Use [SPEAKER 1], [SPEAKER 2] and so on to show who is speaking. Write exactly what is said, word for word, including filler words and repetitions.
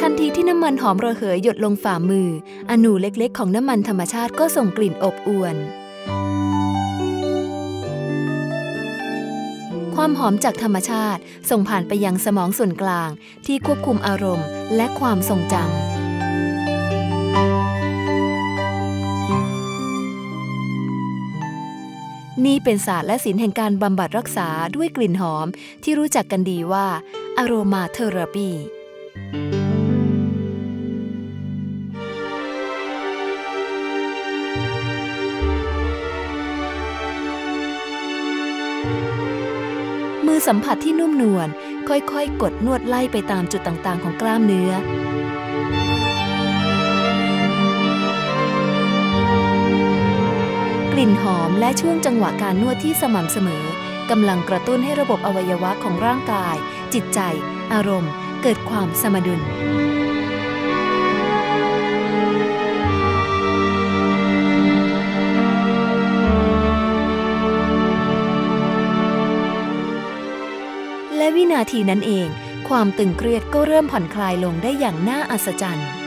[SPEAKER 1] ทันทีที่น้ำมันหอมระเหยหยดลงฝ่ามืออนูเล็กๆของน้ำมันธรรมชาติก็ส่งกลิ่นอบอวลความหอมจากธรรมชาติส่งผ่านไปยังสมองส่วนกลางที่ควบคุมอารมณ์และความทรงจำนี่เป็นศาสตร์และศิลป์แห่งการบำบัดรักษาด้วยกลิ่นหอมที่รู้จักกันดีว่า Aromatherapy มือสัมผัสที่นุ่มนวลค่อยๆกดนวดไล่ไปตามจุดต่างๆของกล้ามเนื้อกลิ่นหอมและช่วงจังหวะการนวดที่สม่ำเสมอกำลังกระตุ้นให้ระบบอวัยวะของร่างกายจิตใจอารมณ์เกิดความสมดุลและวินาทีนั้นเองความตึงเครียดก็เริ่มผ่อนคลายลงได้อย่างน่าอัศจรรย์